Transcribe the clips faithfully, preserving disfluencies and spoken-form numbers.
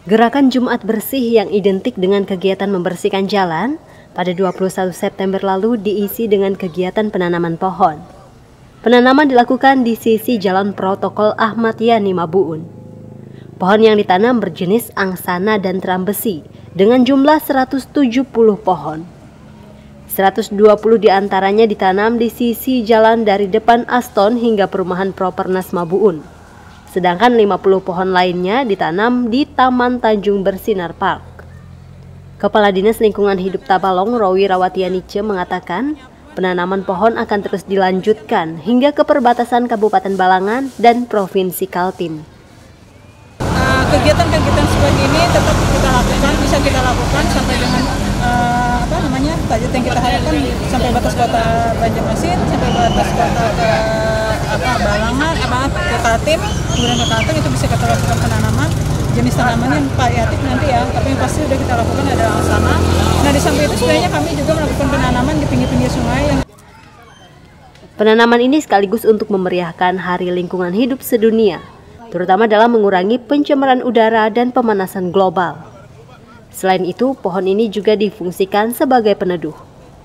Gerakan Jumat Bersih yang identik dengan kegiatan membersihkan jalan pada dua puluh satu September lalu diisi dengan kegiatan penanaman pohon. Penanaman dilakukan di sisi Jalan Protokol Ahmad Yani Mabuun. Pohon yang ditanam berjenis angsana dan trambesi dengan jumlah seratus tujuh puluh pohon. seratus dua puluh diantaranya ditanam di sisi jalan dari depan Aston hingga perumahan Propernas Mabuun. Sedangkan lima puluh pohon lainnya ditanam di Taman Tanjung Bersinar Park. Kepala Dinas Lingkungan Hidup Tabalong, Rowi Rawatianice, mengatakan penanaman pohon akan terus dilanjutkan hingga ke perbatasan Kabupaten Balangan dan Provinsi Kaltim. Uh, kegiatan-kegiatan seperti ini tetap kita lakukan, bisa kita lakukan sampai dengan uh, apa namanya target yang kita harapkan sampai batas kota Banjarmasin, sampai batas kota ke apa Balangan, apa ke Kaltim, kemudian ke Kaltim itu bisa kita lakukan penanaman. Jenis tanamannya variatif nanti ya, tapi yang pasti sudah kita lakukan adalah angsana. Nah di samping itu sebenarnya kami juga melakukan penanaman di pinggir-pinggir sungai. Yang Penanaman ini sekaligus untuk memeriahkan Hari Lingkungan Hidup Sedunia, terutama dalam mengurangi pencemaran udara dan pemanasan global. Selain itu, pohon ini juga difungsikan sebagai peneduh.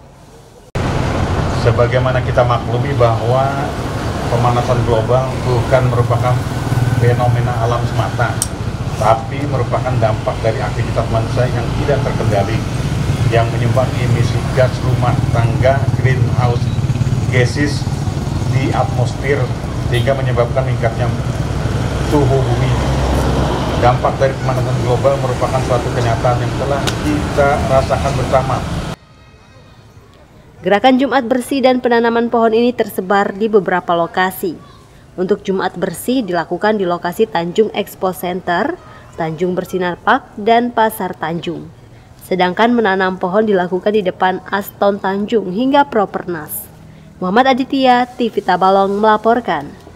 Sebagaimana kita maklumi bahwa pemanasan global bukan merupakan fenomena alam semata, tapi merupakan dampak dari aktivitas manusia yang tidak terkendali, yang menyumbang emisi gas rumah tangga greenhouse gases di atmosfer sehingga menyebabkan meningkatnya suhu bumi. Dampak dari pemanasan global merupakan suatu kenyataan yang telah kita rasakan bersama. Gerakan Jumat Bersih dan penanaman pohon ini tersebar di beberapa lokasi. Untuk Jumat Bersih dilakukan di lokasi Tanjung Expo Center, Tanjung Bersinar Park, dan Pasar Tanjung. Sedangkan menanam pohon dilakukan di depan Aston Tanjung hingga Propernas. Muhammad Aditya, T V Tabalong melaporkan.